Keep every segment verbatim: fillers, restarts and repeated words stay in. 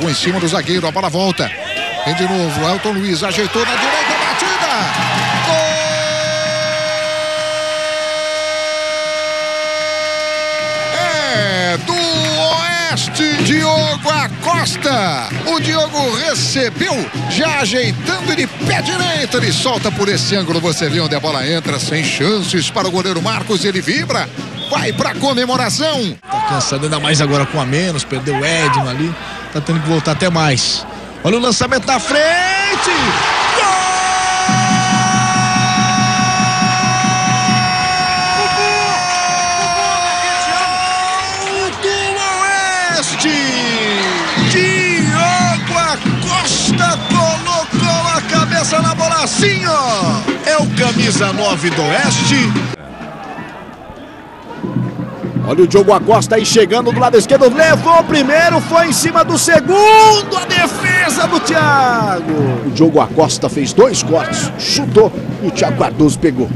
em cima do zagueiro, a bola volta. Vem de novo, Elton Luiz ajeitou na direita, batida. Gol! É do Oeste, Diogo Acosta. O Diogo recebeu, já ajeitando de pé direito, ele solta por esse ângulo, você vê onde a bola entra, sem chances para o goleiro Marcos, ele vibra, vai para comemoração. Tá cansado ainda mais agora com a menos, perdeu o Edno ali, tá tendo que voltar até mais. Olha o lançamento na frente! Gol! Diogo Acosta colocou a cabeça na bola assim, ó. É o camisa nove do Oeste. Olha o Diogo Acosta aí chegando do lado esquerdo, levou o primeiro, foi em cima do segundo, a defesa do Thiago. O Diogo Acosta fez dois cortes, chutou e o Thiago Cardoso pegou.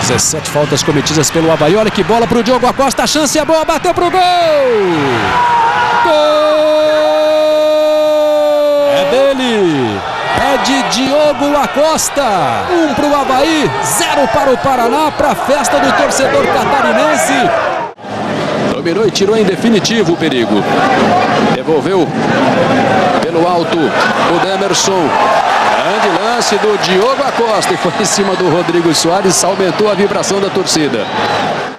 dezessete faltas cometidas pelo Avaí. Olha que bola pro Diogo Acosta. A chance é boa, bateu pro gol! Gol! É dele! É de Diogo Acosta. Um pro Avaí, zero para o Paraná, para a festa do torcedor catarinense. Dominou e tirou em definitivo o perigo. Devolveu pelo alto o Demerson. Grande lance do Diogo Acosta e foi em cima do Rodrigo Soares, aumentou a vibração da torcida.